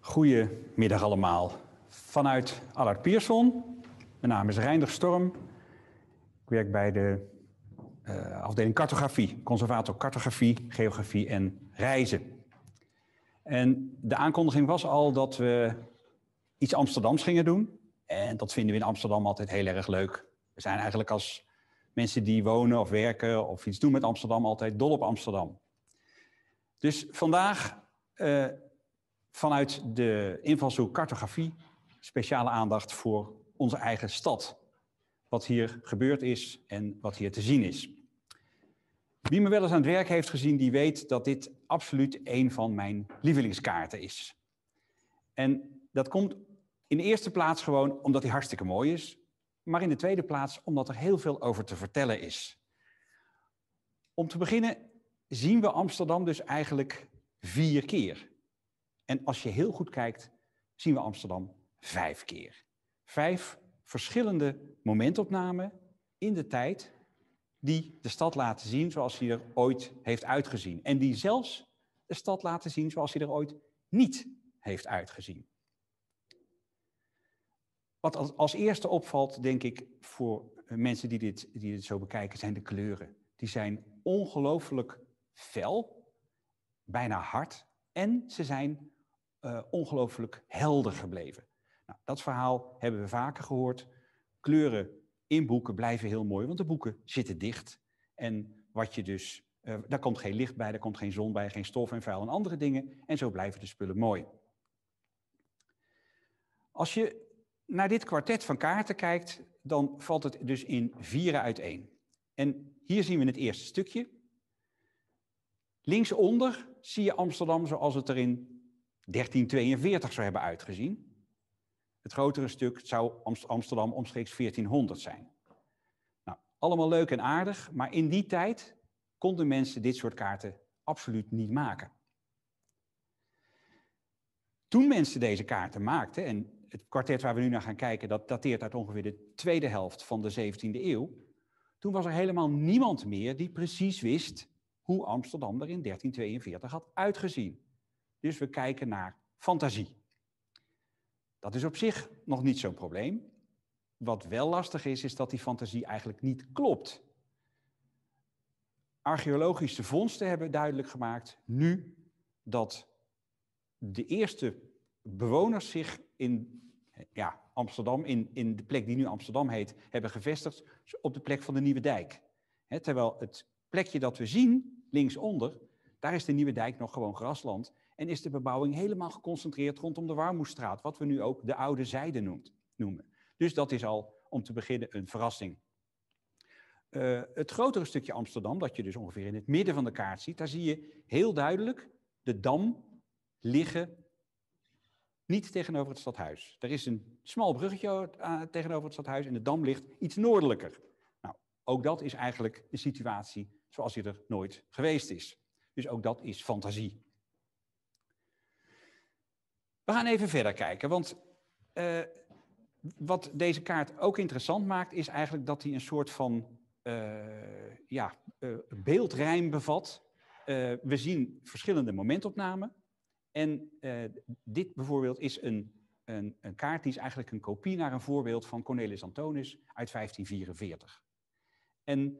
Goedemiddag allemaal. Vanuit Allard Pierson. Mijn naam is Reinder Storm. Ik werk bij de afdeling cartografie, conservator cartografie, geografie en reizen. En de aankondiging was al dat we iets Amsterdams gingen doen. En dat vinden we in Amsterdam altijd heel erg leuk. We zijn eigenlijk als mensen die wonen of werken of iets doen met Amsterdam altijd dol op Amsterdam. Dus vandaag vanuit de invalshoek cartografie speciale aandacht voor onze eigen stad. Wat hier gebeurd is en wat hier te zien is. Wie me wel eens aan het werk heeft gezien, die weet dat dit absoluut een van mijn lievelingskaarten is. En dat komt in de eerste plaats gewoon omdat hij hartstikke mooi is. Maar in de tweede plaats omdat er heel veel over te vertellen is. Om te beginnen zien we Amsterdam dus eigenlijk 4 keer. En als je heel goed kijkt, zien we Amsterdam 5 keer. 5 verschillende momentopnamen in de tijd die de stad laten zien zoals hij er ooit heeft uitgezien. En die zelfs de stad laten zien zoals hij er ooit niet heeft uitgezien. Wat als eerste opvalt, denk ik, voor mensen die dit zo bekijken, zijn de kleuren. Die zijn ongelooflijk fel, bijna hard en ze zijn ongelooflijk helder gebleven. Nou, dat verhaal hebben we vaker gehoord. Kleuren in boeken blijven heel mooi, want de boeken zitten dicht. En wat je dus, daar komt geen licht bij, daar komt geen zon bij, geen stof en vuil en andere dingen. En zo blijven de spullen mooi. Als je naar dit kwartet van kaarten kijkt, dan valt het dus in 4 uiteen. En hier zien we het eerste stukje. Linksonder zie je Amsterdam zoals het er in 1342 zou hebben uitgezien. Het grotere stuk zou Amsterdam omstreeks 1400 zijn. Nou, allemaal leuk en aardig, maar in die tijd konden mensen dit soort kaarten absoluut niet maken. Toen mensen deze kaarten maakten, en het kwartet waar we nu naar gaan kijken, dat dateert uit ongeveer de tweede helft van de 17e eeuw, toen was er helemaal niemand meer die precies wist hoe Amsterdam er in 1342 had uitgezien. Dus we kijken naar fantasie. Dat is op zich nog niet zo'n probleem. Wat wel lastig is, is dat die fantasie eigenlijk niet klopt. Archeologische vondsten hebben duidelijk gemaakt nu dat de eerste bewoners zich in Amsterdam, in de plek die nu Amsterdam heet, hebben gevestigd op de plek van de Nieuwe Dijk. Terwijl het plekje dat we zien, linksonder, daar is de Nieuwe Dijk nog gewoon grasland. En is de bebouwing helemaal geconcentreerd rondom de Warmoestraat, wat we nu ook de Oude Zijde noemen. Dus dat is al, om te beginnen, een verrassing. Het grotere stukje Amsterdam, dat je dus ongeveer in het midden van de kaart ziet, daar zie je heel duidelijk de Dam liggen niet tegenover het stadhuis. Er is een smal bruggetje tegenover het stadhuis en de Dam ligt iets noordelijker. Nou, ook dat is eigenlijk de situatie zoals die er nooit geweest is. Dus ook dat is fantasie. We gaan even verder kijken, want wat deze kaart ook interessant maakt, is eigenlijk dat hij een soort van beeldrijm bevat. We zien verschillende momentopnamen. En dit bijvoorbeeld is een kaart die is eigenlijk een kopie naar een voorbeeld van Cornelis Anthonisz uit 1544. En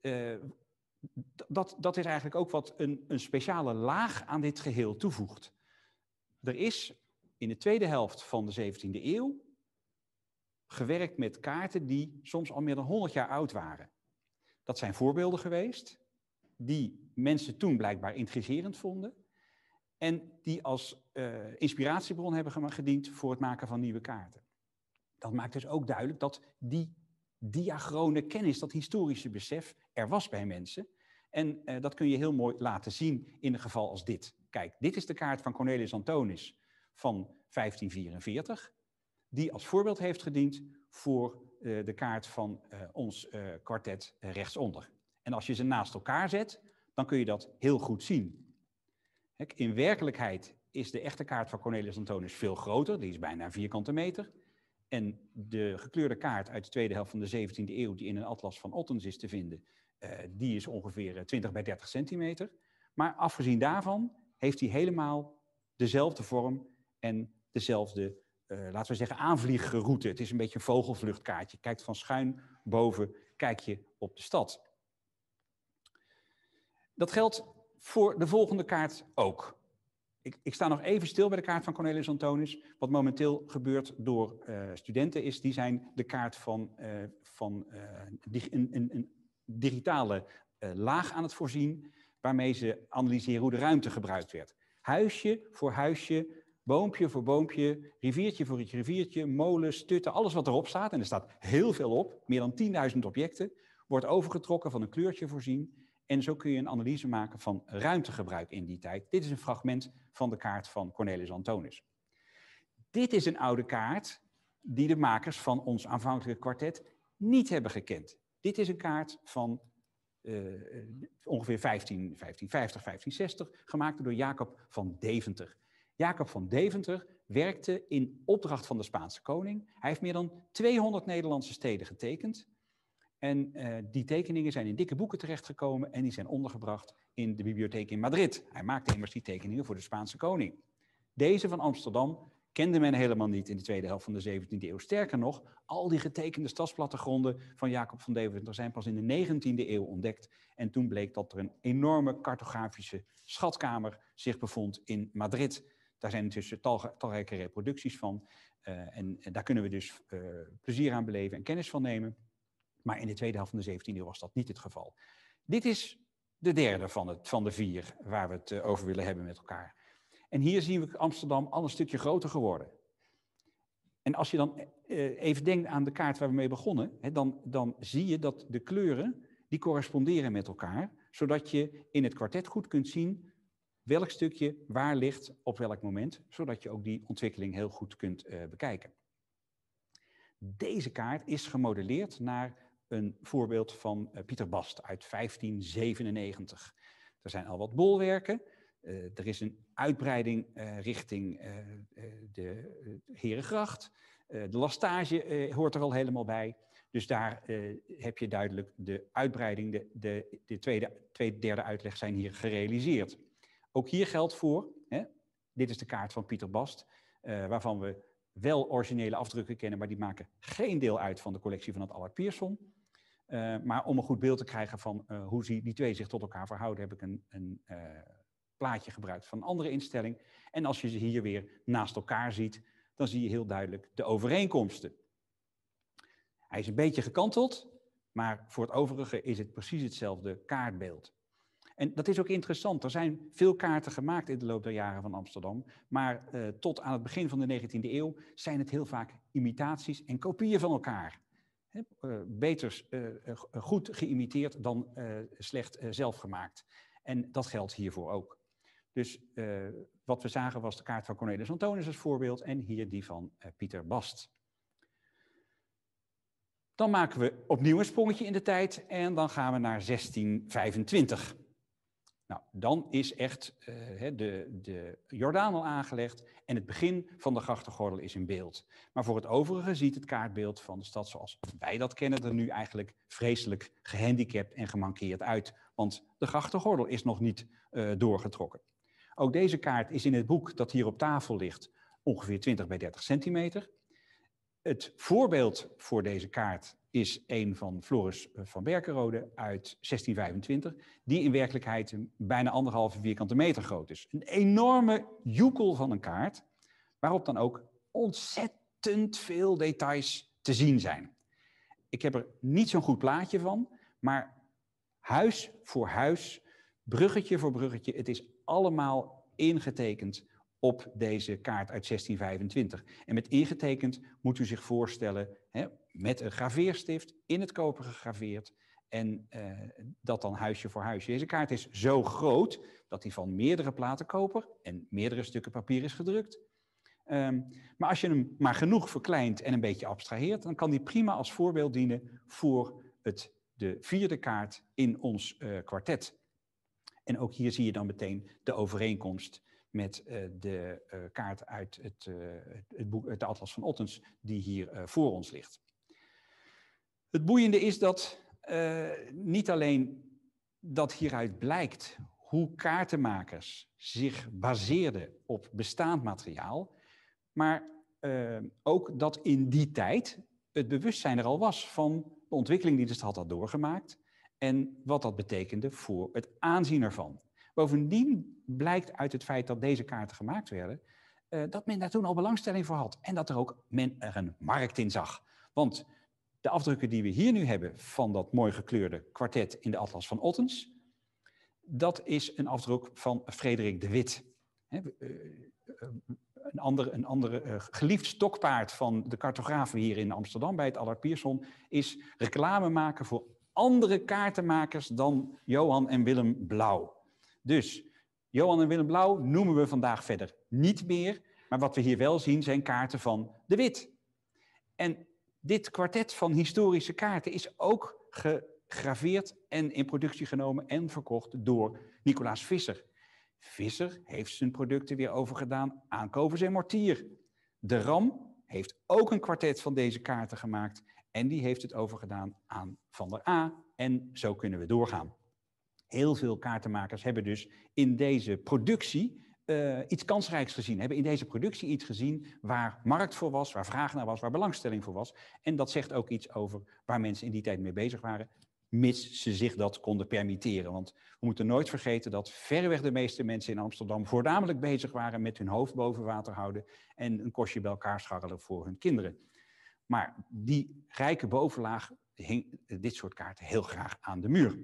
dat is eigenlijk ook wat een speciale laag aan dit geheel toevoegt. Er is in de tweede helft van de 17e eeuw gewerkt met kaarten die soms al meer dan 100 jaar oud waren. Dat zijn voorbeelden geweest die mensen toen blijkbaar intrigerend vonden en die als inspiratiebron hebben gediend voor het maken van nieuwe kaarten. Dat maakt dus ook duidelijk dat die diachrone kennis, dat historische besef, er was bij mensen. En dat kun je heel mooi laten zien in een geval als dit. Kijk, dit is de kaart van Cornelis Anthonisz van 1544, die als voorbeeld heeft gediend voor de kaart van ons kwartet rechtsonder. En als je ze naast elkaar zet, dan kun je dat heel goed zien. In werkelijkheid is de echte kaart van Cornelis Anthonisz veel groter, die is bijna een vierkante meter. En de gekleurde kaart uit de tweede helft van de 17e eeuw, die in een atlas van Ottens is te vinden, die is ongeveer 20 bij 30 centimeter. Maar afgezien daarvan heeft hij helemaal dezelfde vorm en dezelfde, laten we zeggen, aanvliegroute. Het is een beetje een vogelvluchtkaartje. Je kijkt van schuin boven, kijk je op de stad. Dat geldt voor de volgende kaart ook. Ik sta nog even stil bij de kaart van Cornelis Anthonis. Wat momenteel gebeurt door studenten is, die zijn de kaart van een digitale laag aan het voorzien, waarmee ze analyseren hoe de ruimte gebruikt werd. Huisje voor huisje, boompje voor boompje, riviertje voor riviertje, molen, stutten, alles wat erop staat, en er staat heel veel op, meer dan 10.000 objecten, wordt overgetrokken, van een kleurtje voorzien. En zo kun je een analyse maken van ruimtegebruik in die tijd. Dit is een fragment van de kaart van Cornelis Anthonis. Dit is een oude kaart die de makers van ons aanvankelijke kwartet niet hebben gekend. Dit is een kaart van ongeveer 1550, 1560, gemaakt door Jacob van Deventer. Jacob van Deventer werkte in opdracht van de Spaanse koning. Hij heeft meer dan 200 Nederlandse steden getekend. En die tekeningen zijn in dikke boeken terechtgekomen en die zijn ondergebracht in de bibliotheek in Madrid. Hij maakte immers die tekeningen voor de Spaanse koning. Deze van Amsterdam kende men helemaal niet in de tweede helft van de 17e eeuw. Sterker nog, al die getekende stadsplattegronden van Jacob van Deventer zijn pas in de 19e eeuw ontdekt. En toen bleek dat er een enorme cartografische schatkamer zich bevond in Madrid. Daar zijn intussen talrijke reproducties van. En daar kunnen we dus plezier aan beleven en kennis van nemen. Maar in de tweede helft van de 17e eeuw was dat niet het geval. Dit is de derde van de vier waar we het over willen hebben met elkaar. En hier zien we Amsterdam al een stukje groter geworden. En als je dan even denkt aan de kaart waar we mee begonnen, dan zie je dat de kleuren, die corresponderen met elkaar, zodat je in het kwartet goed kunt zien welk stukje waar ligt op welk moment, zodat je ook die ontwikkeling heel goed kunt bekijken. Deze kaart is gemodelleerd naar een voorbeeld van Pieter Bast uit 1597. Er zijn al wat bolwerken. Er is een uitbreiding richting de Herengracht. De lastage hoort er al helemaal bij. Dus daar heb je duidelijk de uitbreiding, de derde uitleg zijn hier gerealiseerd. Ook hier geldt voor, dit is de kaart van Pieter Bast, waarvan we wel originele afdrukken kennen, maar die maken geen deel uit van de collectie van het Allard Pierson. Maar om een goed beeld te krijgen van hoe die twee zich tot elkaar verhouden, heb ik een plaatje gebruikt van een andere instelling. En als je ze hier weer naast elkaar ziet, dan zie je heel duidelijk de overeenkomsten. Hij is een beetje gekanteld, maar voor het overige is het precies hetzelfde kaartbeeld. En dat is ook interessant. Er zijn veel kaarten gemaakt in de loop der jaren van Amsterdam, maar tot aan het begin van de 19e eeuw zijn het heel vaak imitaties en kopieën van elkaar. Beter goed geïmiteerd dan slecht zelf gemaakt. En dat geldt hiervoor ook. Dus wat we zagen was de kaart van Cornelis Anthonis als voorbeeld en hier die van Pieter Bast. Dan maken we opnieuw een sprongetje in de tijd en dan gaan we naar 1625. Nou, dan is echt de Jordaan al aangelegd en het begin van de grachtengordel is in beeld. Maar voor het overige ziet het kaartbeeld van de stad zoals wij dat kennen er nu eigenlijk vreselijk gehandicapt en gemankeerd uit. Want de grachtengordel is nog niet doorgetrokken. Ook deze kaart is in het boek dat hier op tafel ligt ongeveer 20 bij 30 centimeter. Het voorbeeld voor deze kaart is een van Floris van Berkenrode uit 1625, die in werkelijkheid bijna 1,5 vierkante meter groot is. Een enorme joekel van een kaart, waarop dan ook ontzettend veel details te zien zijn. Ik heb er niet zo'n goed plaatje van, maar huis voor huis, bruggetje voor bruggetje, het is allemaal ingetekend op deze kaart uit 1625. En met ingetekend moet u zich voorstellen, met een graveerstift in het koper gegraveerd en dat dan huisje voor huisje. Deze kaart is zo groot dat die van meerdere platen koper en meerdere stukken papier is gedrukt. Maar als je hem maar genoeg verkleint en een beetje abstraheert, dan kan die prima als voorbeeld dienen voor de vierde kaart in ons kwartet. En ook hier zie je dan meteen de overeenkomst met de kaart uit het boek, de Atlas van Ottens, die hier voor ons ligt. Het boeiende is dat niet alleen dat hieruit blijkt hoe kaartenmakers zich baseerden op bestaand materiaal, Maar ook dat in die tijd het bewustzijn er al was van de ontwikkeling die de stad had doorgemaakt en wat dat betekende voor het aanzien ervan. Bovendien blijkt uit het feit dat deze kaarten gemaakt werden, dat men daar toen al belangstelling voor had en dat men er een markt in zag. Want de afdrukken die we hier nu hebben van dat mooi gekleurde kwartet in de Atlas van Ottens, dat is een afdruk van Frederik de Wit. Een andere geliefd stokpaard van de cartografen hier in Amsterdam bij het Allard Pierson is reclame maken voor andere kaartenmakers dan Johan en Willem Blauw. Dus Johan en Willem Blauw noemen we vandaag verder niet meer, maar wat we hier wel zien zijn kaarten van de Wit. En dit kwartet van historische kaarten is ook gegraveerd en in productie genomen en verkocht door Nicolaas Visser. Visser heeft zijn producten weer overgedaan aan Kovers en Mortier. De Ram heeft ook een kwartet van deze kaarten gemaakt en die heeft het overgedaan aan Van der A. En zo kunnen we doorgaan. Heel veel kaartenmakers hebben dus in deze productie iets kansrijks gezien. Hebben in deze productie iets gezien waar markt voor was, waar vraag naar was, waar belangstelling voor was. En dat zegt ook iets over waar mensen in die tijd mee bezig waren, mits ze zich dat konden permitteren. Want we moeten nooit vergeten dat verreweg de meeste mensen in Amsterdam voornamelijk bezig waren met hun hoofd boven water houden en een kostje bij elkaar scharrelen voor hun kinderen. Maar die rijke bovenlaag hing dit soort kaarten heel graag aan de muur.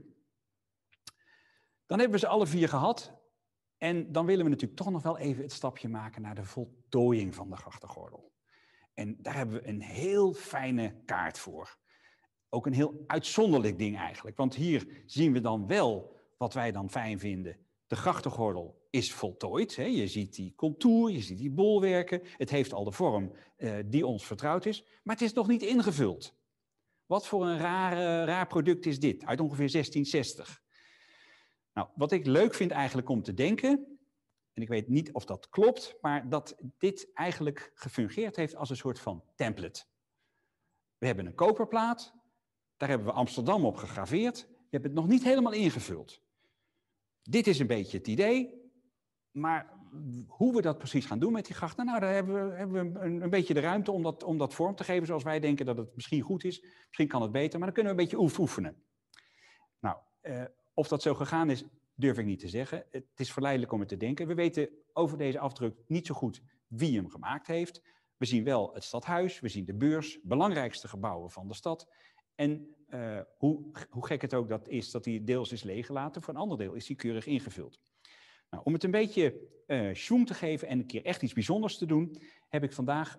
Dan hebben we ze alle vier gehad. En dan willen we natuurlijk toch nog wel even het stapje maken naar de voltooiing van de grachtengordel. En daar hebben we een heel fijne kaart voor. Ook een heel uitzonderlijk ding eigenlijk. Want hier zien we dan wel wat wij dan fijn vinden. De grachtengordel is voltooid. Hè? Je ziet die contour, je ziet die bolwerken. Het heeft al de vorm die ons vertrouwd is. Maar het is nog niet ingevuld. Wat voor een raar product is dit? Uit ongeveer 1660. Nou, wat ik leuk vind eigenlijk om te denken, en ik weet niet of dat klopt, maar dat dit eigenlijk gefungeerd heeft als een soort van template. We hebben een koperplaat, daar hebben we Amsterdam op gegraveerd, we hebben het nog niet helemaal ingevuld. Dit is een beetje het idee, maar hoe we dat precies gaan doen met die grachten, nou, daar hebben we een beetje de ruimte om dat vorm te geven zoals wij denken dat het misschien goed is. Misschien kan het beter, maar dan kunnen we een beetje oefenen. Nou, of dat zo gegaan is, durf ik niet te zeggen. Het is verleidelijk om het te denken. We weten over deze afdruk niet zo goed wie hem gemaakt heeft. We zien wel het stadhuis, we zien de beurs, belangrijkste gebouwen van de stad. En hoe gek het ook dat is dat die deels is leeggelaten, voor een ander deel is die keurig ingevuld. Nou, om het een beetje schwung te geven en een keer echt iets bijzonders te doen, heb ik vandaag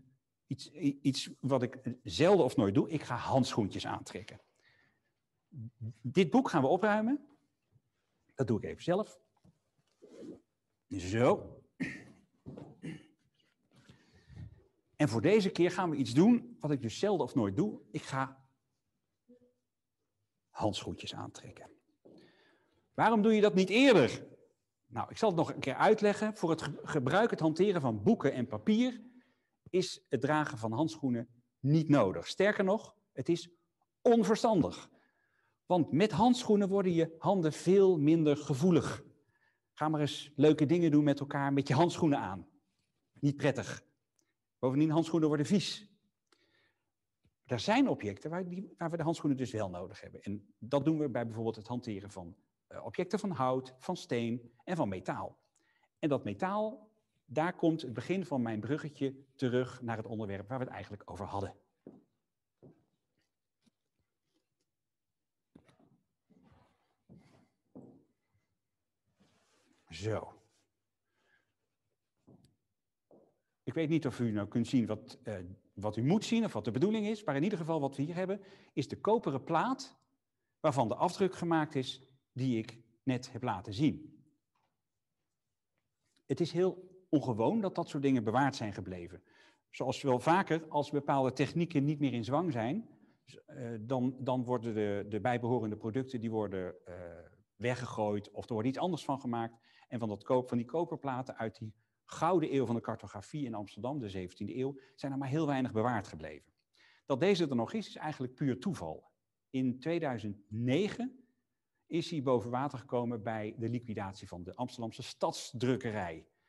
iets wat ik zelden of nooit doe. Ik ga handschoentjes aantrekken. Dit boek gaan we opruimen. Dat doe ik even zelf. Zo. En voor deze keer gaan we iets doen wat ik dus zelden of nooit doe. Ik ga handschoentjes aantrekken. Waarom doe je dat niet eerder? Nou, ik zal het nog een keer uitleggen. Voor het gebruik, het hanteren van boeken en papier is het dragen van handschoenen niet nodig. Sterker nog, het is onverstandig. Want met handschoenen worden je handen veel minder gevoelig. Ga maar eens leuke dingen doen met elkaar met je handschoenen aan. Niet prettig. Bovendien, handschoenen worden vies. Er zijn objecten waar we de handschoenen dus wel nodig hebben. En dat doen we bij bijvoorbeeld het hanteren van objecten van hout, van steen en van metaal. En dat metaal, daar komt het begin van mijn bruggetje terug naar het onderwerp waar we het eigenlijk over hadden. Zo. Ik weet niet of u nou kunt zien wat u moet zien of wat de bedoeling is, maar in ieder geval wat we hier hebben is de koperen plaat waarvan de afdruk gemaakt is die ik net heb laten zien. Het is heel ongewoon dat dat soort dingen bewaard zijn gebleven. Zoals wel vaker, als bepaalde technieken niet meer in zwang zijn, dan worden de bijbehorende producten die worden weggegooid of er wordt iets anders van gemaakt. En van die koperplaten uit die gouden eeuw van de cartografie in Amsterdam, de 17e eeuw, zijn er maar heel weinig bewaard gebleven. Dat deze er nog is eigenlijk puur toeval. In 2009 is hij boven water gekomen bij de liquidatie van de Amsterdamse Stadsdrukkerij.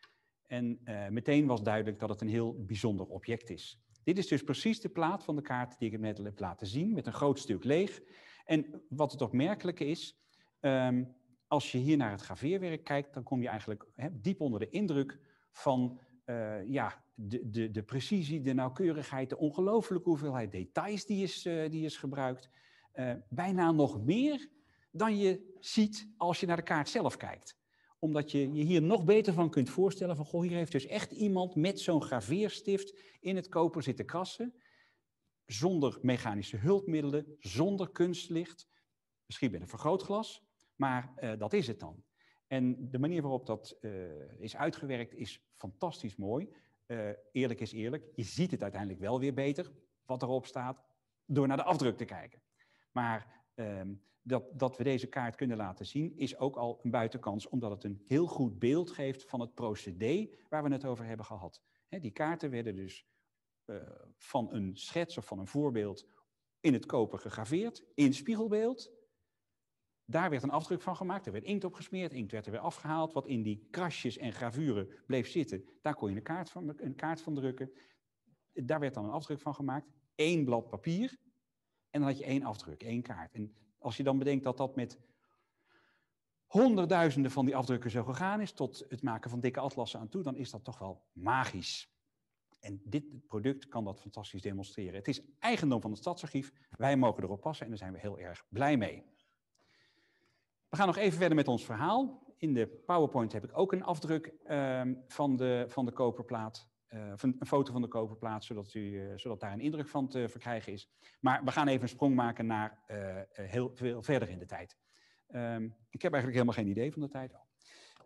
En meteen was duidelijk dat het een heel bijzonder object is. Dit is dus precies de plaat van de kaart die ik net heb laten zien, met een groot stuk leeg. En wat het opmerkelijke is, als je hier naar het graveerwerk kijkt, dan kom je eigenlijk diep onder de indruk van de precisie, de nauwkeurigheid, de ongelooflijke hoeveelheid details die is gebruikt. Bijna nog meer dan je ziet als je naar de kaart zelf kijkt. Omdat je je hier nog beter van kunt voorstellen van, goh, hier heeft dus echt iemand met zo'n graveerstift in het koper zitten krassen, zonder mechanische hulpmiddelen, zonder kunstlicht, misschien met een vergrootglas, maar dat is het dan. En de manier waarop dat is uitgewerkt is fantastisch mooi. Eerlijk is eerlijk, je ziet het uiteindelijk wel weer beter, wat erop staat, door naar de afdruk te kijken. Maar dat we deze kaart kunnen laten zien, is ook al een buitenkans, omdat het een heel goed beeld geeft van het procedé waar we het over hebben gehad. Die kaarten werden dus van een schets of van een voorbeeld in het koper gegraveerd, in spiegelbeeld. Daar werd een afdruk van gemaakt, er werd inkt op gesmeerd, inkt werd er weer afgehaald. Wat in die krasjes en gravuren bleef zitten, daar kon je een kaart van drukken. Daar werd dan een afdruk van gemaakt, 1 blad papier en dan had je 1 afdruk, 1 kaart. En als je dan bedenkt dat dat met honderdduizenden van die afdrukken zo gegaan is, tot het maken van dikke atlassen aan toe, dan is dat toch wel magisch. En dit product kan dat fantastisch demonstreren. Het is eigendom van het Stadsarchief, wij mogen erop passen en daar zijn we heel erg blij mee. We gaan nog even verder met ons verhaal. In de PowerPoint heb ik ook een afdruk van de koperplaat. Een foto van de koperplaat, zodat daar een indruk van te verkrijgen is. Maar we gaan even een sprong maken naar heel veel verder in de tijd. Ik heb eigenlijk helemaal geen idee van de tijd al.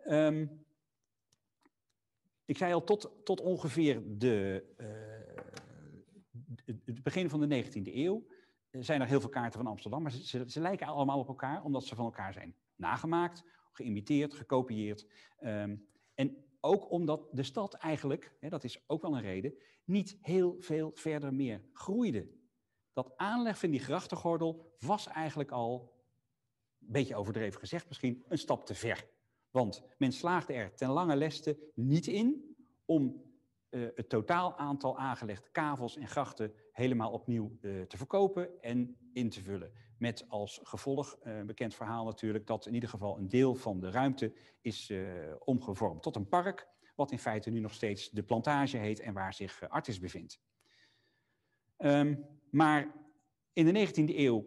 Ik zei al, tot ongeveer het begin van de 19e eeuw zijn er heel veel kaarten van Amsterdam, maar ze lijken allemaal op elkaar, omdat ze van elkaar zijn nagemaakt, geïmiteerd, gekopieerd. En ook omdat de stad eigenlijk, dat is ook wel een reden, niet heel veel verder meer groeide. Dat aanleg van die grachtengordel was eigenlijk al, een beetje overdreven gezegd misschien, een stap te ver. Want men slaagde er ten lange leste niet in om het totaal aantal aangelegde kavels en grachten helemaal opnieuw te verkopen en in te vullen. Met als gevolg, bekend verhaal natuurlijk, dat in ieder geval een deel van de ruimte is omgevormd tot een park, wat in feite nu nog steeds de Plantage heet en waar zich Artis bevindt. Maar in de 19e eeuw,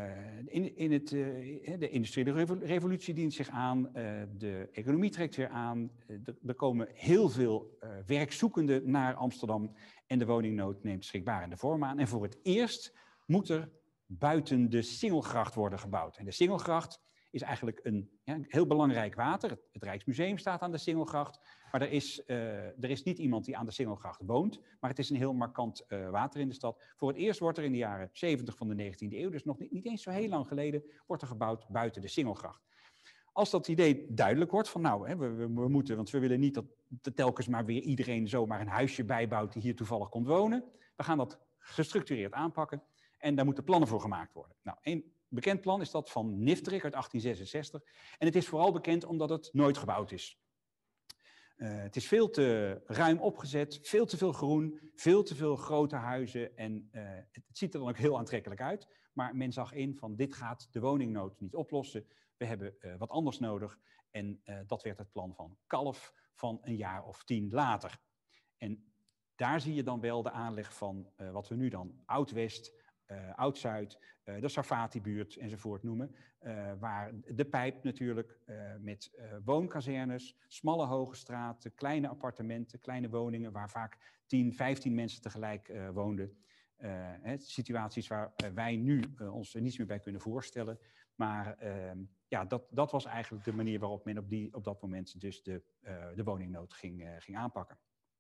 de industriële revolutie dient zich aan, de economie trekt weer aan, er komen heel veel werkzoekenden naar Amsterdam en de woningnood neemt schrikbarende vorm aan. En voor het eerst moet er buiten de Singelgracht worden gebouwd. En de Singelgracht is eigenlijk een heel belangrijk water. Het Rijksmuseum staat aan de Singelgracht, maar er is niet iemand die aan de Singelgracht woont, maar het is een heel markant water in de stad. Voor het eerst wordt er in de jaren 70 van de 19e eeuw, dus nog niet eens zo heel lang geleden, wordt er gebouwd buiten de Singelgracht. Als dat idee duidelijk wordt van nou, we moeten, want we willen niet dat telkens maar weer iedereen zomaar een huisje bijbouwt die hier toevallig komt wonen. We gaan dat gestructureerd aanpakken en daar moeten plannen voor gemaakt worden. Nou, een bekend plan is dat van Nifterik uit 1866 en het is vooral bekend omdat het nooit gebouwd is. Het is veel te ruim opgezet, veel te veel groen, veel te veel grote huizen en het ziet er dan ook heel aantrekkelijk uit. Maar men zag in van dit gaat de woningnood niet oplossen, we hebben wat anders nodig en dat werd het plan van Kalf van een jaar of 10 later. En daar zie je dan wel de aanleg van wat we nu dan Oud-West, Oud-Zuid, de Sarfati-buurt enzovoort noemen. Waar de Pijp natuurlijk met woonkazernes, smalle hoge straten, kleine appartementen, kleine woningen waar vaak 10, 15 mensen tegelijk woonden. Situaties waar wij nu ons er niets meer bij kunnen voorstellen. Maar dat was eigenlijk de manier waarop men op dat moment dus de woningnood ging aanpakken.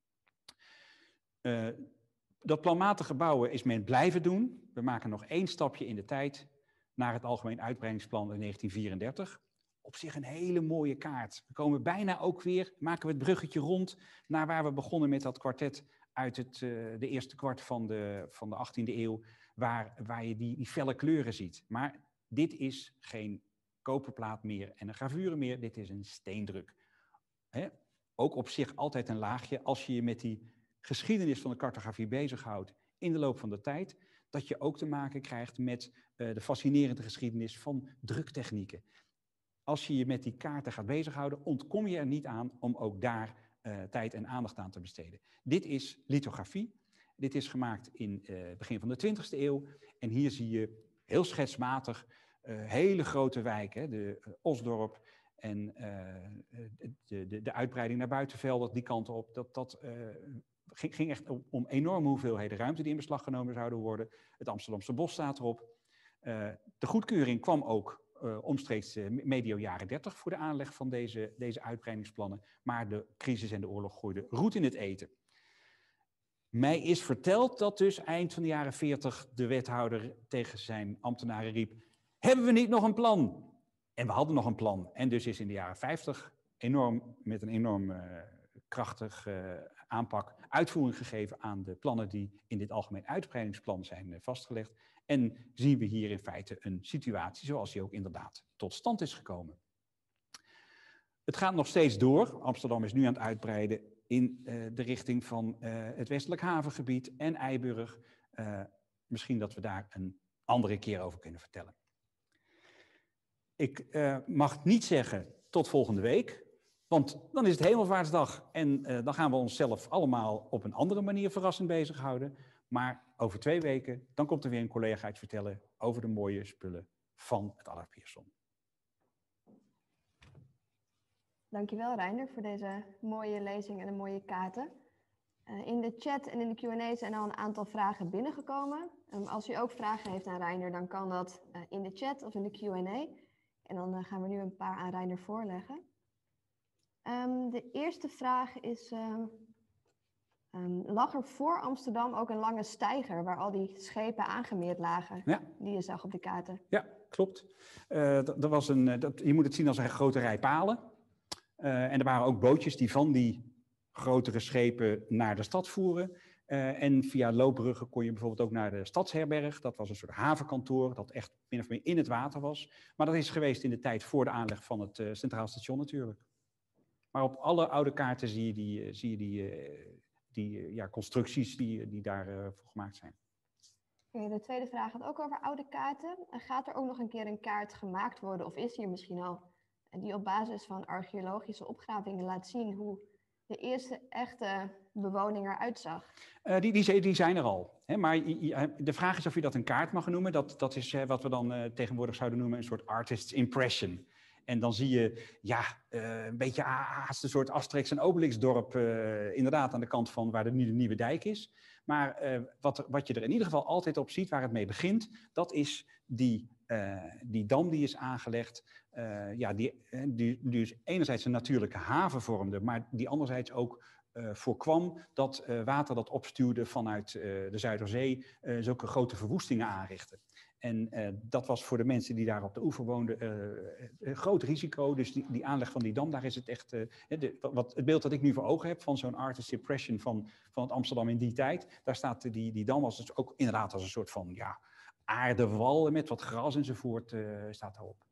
Dat planmatige bouwen is men blijven doen. We maken nog 1 stapje in de tijd naar het Algemeen Uitbreidingsplan in 1934. Op zich een hele mooie kaart. We komen bijna ook weer, maken we het bruggetje rond naar waar we begonnen met dat kwartet uit de eerste kwart van de 18e eeuw, waar je die felle kleuren ziet. Maar dit is geen koperplaat meer en een gravure meer, dit is een steendruk. ook op zich altijd een laagje als je je met die geschiedenis van de cartografie bezighoudt in de loop van de tijd, dat je ook te maken krijgt met de fascinerende geschiedenis van druktechnieken. Als je je met die kaarten gaat bezighouden, ontkom je er niet aan om ook daar tijd en aandacht aan te besteden. Dit is lithografie. Dit is gemaakt in het begin van de 20e eeuw. En hier zie je heel schetsmatig hele grote wijken, de Osdorp en de uitbreiding naar Buitenvelden, die kant op. Dat ging echt om enorme hoeveelheden ruimte die in beslag genomen zouden worden. Het Amsterdamse Bos staat erop. De goedkeuring kwam ook omstreeks medio jaren 30 voor de aanleg van deze uitbreidingsplannen. Maar de crisis en de oorlog gooiden roet in het eten. Mij is verteld dat dus eind van de jaren 40 de wethouder tegen zijn ambtenaren riep: hebben we niet nog een plan? En we hadden nog een plan. En dus is in de jaren 50 met een enorm krachtig aanpak uitvoering gegeven aan de plannen die in dit algemeen uitbreidingsplan zijn vastgelegd. En zien we hier in feite een situatie zoals die ook inderdaad tot stand is gekomen. Het gaat nog steeds door. Amsterdam is nu aan het uitbreiden in de richting van het westelijk havengebied en Eiburg. Misschien dat we daar een andere keer over kunnen vertellen. Ik mag niet zeggen tot volgende week, want dan is het Hemelvaartsdag en dan gaan we onszelf allemaal op een andere manier verrassend bezighouden. Maar over 2 weken, dan komt er weer een collega iets vertellen over de mooie spullen van het Allard Pierson. Dankjewel Reiner voor deze mooie lezing en de mooie kaarten. In de chat en in de Q&A zijn al een aantal vragen binnengekomen. Als u ook vragen heeft aan Reiner, dan kan dat in de chat of in de Q&A. En dan gaan we nu een paar aan Reiner voorleggen. De eerste vraag is, lag er voor Amsterdam ook een lange steiger waar al die schepen aangemeerd lagen, Ja. Die je zag op de kaarten? Ja, klopt. Je moet het zien als een grote rij palen. En er waren ook bootjes die van die grotere schepen naar de stad voeren. En via loopbruggen kon je bijvoorbeeld ook naar de Stadsherberg. Dat was een soort havenkantoor dat echt min of meer in het water was. Maar dat is geweest in de tijd voor de aanleg van het Centraal Station natuurlijk. Maar op alle oude kaarten zie je die constructies die daarvoor gemaakt zijn. De tweede vraag gaat ook over oude kaarten. Gaat er ook nog een keer een kaart gemaakt worden, of is hier misschien al, die op basis van archeologische opgravingen laat zien hoe de eerste echte bewoning eruit zag? Die zijn er al. Hè? Maar de vraag is of je dat een kaart mag noemen. Dat is wat we dan tegenwoordig zouden noemen een soort artist's impression. En dan zie je een beetje haast een soort Asterix en Obelix dorp, inderdaad aan de kant van waar nu de Nieuwe Dijk is. Maar wat je er in ieder geval altijd op ziet, waar het mee begint, dat is die dam die is aangelegd, die dus enerzijds een natuurlijke haven vormde, maar die anderzijds ook voorkwam dat water dat opstuwde vanuit de Zuiderzee zulke grote verwoestingen aanrichtte. En dat was voor de mensen die daar op de oever woonden een groot risico. Dus die aanleg van die dam, daar is het echt... het beeld dat ik nu voor ogen heb van zo'n artist impression van het Amsterdam in die tijd, daar staat die dam als dus ook inderdaad als een soort van aardewal met wat gras enzovoort staat daarop.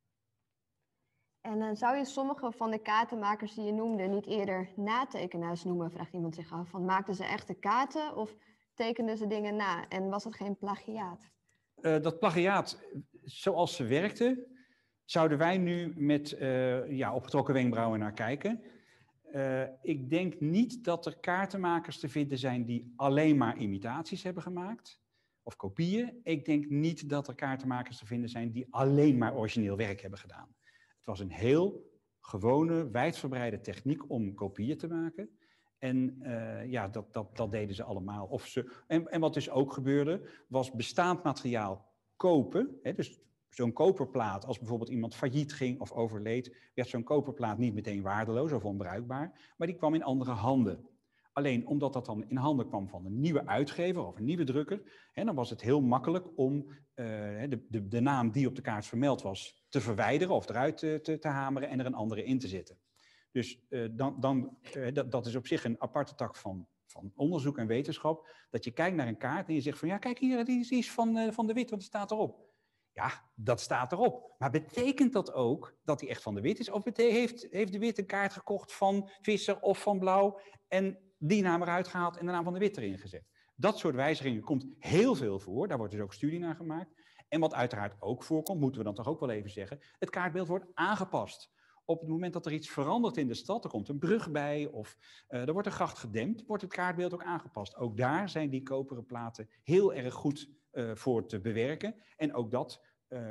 En zou je sommige van de kaartenmakers die je noemde niet eerder natekenaars noemen, vraagt iemand zich af. Van, maakten ze echte kaarten of tekenden ze dingen na? En was het geen plagiaat? Dat plagiaat, zoals ze werkte, zouden wij nu met opgetrokken wenkbrauwen naar kijken. Ik denk niet dat er kaartenmakers te vinden zijn die alleen maar imitaties hebben gemaakt, of kopieën. Ik denk niet dat er kaartenmakers te vinden zijn die alleen maar origineel werk hebben gedaan. Het was een heel gewone, wijdverbreide techniek om kopieën te maken. En dat deden ze allemaal. En wat dus ook gebeurde, was bestaand materiaal kopen. Hè, dus zo'n koperplaat, als bijvoorbeeld iemand failliet ging of overleed, werd zo'n koperplaat niet meteen waardeloos of onbruikbaar, maar die kwam in andere handen. Alleen omdat dat dan in handen kwam van een nieuwe uitgever of een nieuwe drukker, dan was het heel makkelijk om de naam die op de kaart vermeld was te verwijderen of eruit te hameren en er een andere in te zetten. Dus dat is op zich een aparte tak van onderzoek en wetenschap, dat je kijkt naar een kaart en je zegt van ja, kijk hier, die is van de Wit, want het staat erop. Ja, dat staat erop. Maar betekent dat ook dat hij echt van de Wit is? Of heeft de Wit een kaart gekocht van Visser of van Blauw en die naam eruit gehaald en de naam van de Wit erin gezet? Dat soort wijzigingen komt heel veel voor. Daar wordt dus ook studie naar gemaakt. En wat uiteraard ook voorkomt, moeten we dan toch ook wel even zeggen, het kaartbeeld wordt aangepast. Op het moment dat er iets verandert in de stad, er komt een brug bij of er wordt een gracht gedempt, wordt het kaartbeeld ook aangepast. Ook daar zijn die koperen platen heel erg goed voor te bewerken. En ook dat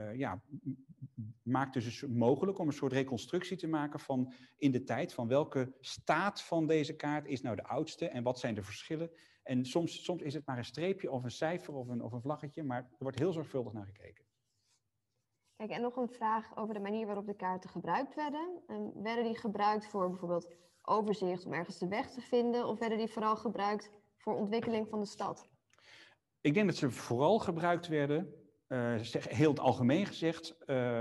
maakt dus mogelijk om een soort reconstructie te maken van in de tijd, van welke staat van deze kaart is nou de oudste en wat zijn de verschillen. En soms is het maar een streepje of een cijfer of een vlaggetje, maar er wordt heel zorgvuldig naar gekeken. Kijk, en nog een vraag over de manier waarop de kaarten gebruikt werden. Werden die gebruikt voor bijvoorbeeld overzicht om ergens de weg te vinden, of werden die vooral gebruikt voor ontwikkeling van de stad? Ik denk dat ze vooral gebruikt werden, heel het algemeen gezegd,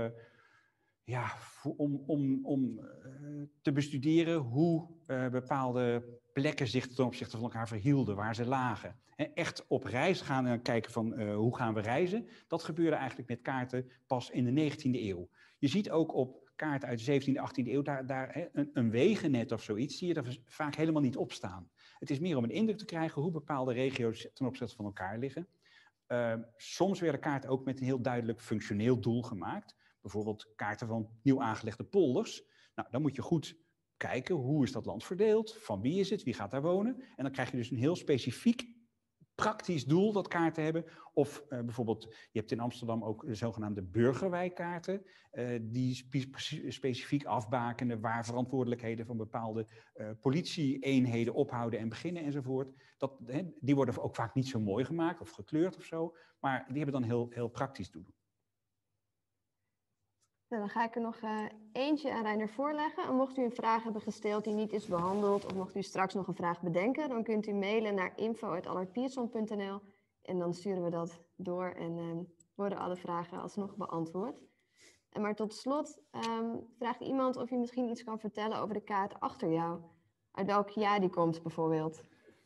om te bestuderen hoe bepaalde plekken zich ten opzichte van elkaar verhielden, waar ze lagen. Echt op reis gaan en kijken van hoe gaan we reizen, dat gebeurde eigenlijk met kaarten pas in de 19e eeuw. Je ziet ook op kaarten uit de 17e, 18e eeuw, een wegennet of zoiets, zie je er vaak helemaal niet op staan. Het is meer om een indruk te krijgen hoe bepaalde regio's ten opzichte van elkaar liggen. Soms werden kaarten ook met een heel duidelijk functioneel doel gemaakt. Bijvoorbeeld kaarten van nieuw aangelegde polders. Nou, dan moet je goed kijken, hoe is dat land verdeeld? Van wie is het? Wie gaat daar wonen? En dan krijg je dus een heel specifiek praktisch doel, dat kaarten hebben. Of bijvoorbeeld, je hebt in Amsterdam ook de zogenaamde burgerwijkkaarten. Die specifiek afbakenen waar verantwoordelijkheden van bepaalde politie-eenheden ophouden en beginnen enzovoort. Die worden ook vaak niet zo mooi gemaakt of gekleurd of zo. Maar die hebben dan heel praktisch doel. Nou, dan ga ik er nog eentje aan Reiner voorleggen. En mocht u een vraag hebben gesteld die niet is behandeld, of mocht u straks nog een vraag bedenken, dan kunt u mailen naar info@allardpierson.nl en dan sturen we dat door en worden alle vragen alsnog beantwoord. Maar tot slot vraagt iemand of je misschien iets kan vertellen over de kaart achter jou. Uit welk jaar die komt bijvoorbeeld?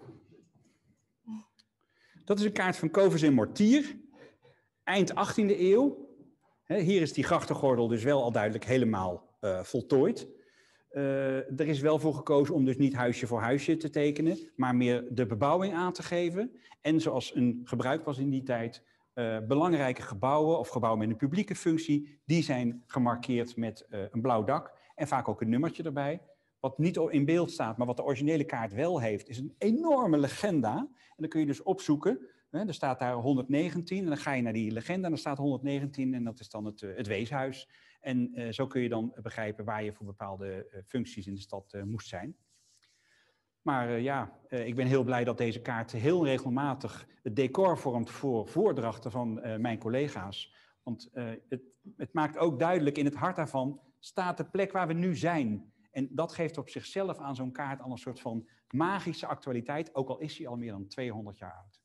Dat is een kaart van Covers en Mortier, eind 18e eeuw. Hier is die grachtengordel dus wel al duidelijk helemaal voltooid. Er is wel voor gekozen om dus niet huisje voor huisje te tekenen, maar meer de bebouwing aan te geven. En zoals een gebruik was in die tijd, belangrijke gebouwen of gebouwen met een publieke functie, die zijn gemarkeerd met een blauw dak en vaak ook een nummertje erbij. Wat niet in beeld staat, maar wat de originele kaart wel heeft, is een enorme legenda. En dan kun je dus opzoeken. Er staat daar 119 en dan ga je naar die legenda en er staat 119 en dat is dan het weeshuis. En zo kun je dan begrijpen waar je voor bepaalde functies in de stad moest zijn. Maar ik ben heel blij dat deze kaart heel regelmatig het decor vormt voor voordrachten van mijn collega's. Want het maakt ook duidelijk, in het hart daarvan staat de plek waar we nu zijn. En dat geeft op zichzelf aan zo'n kaart al een soort van magische actualiteit, ook al is hij al meer dan 200 jaar oud.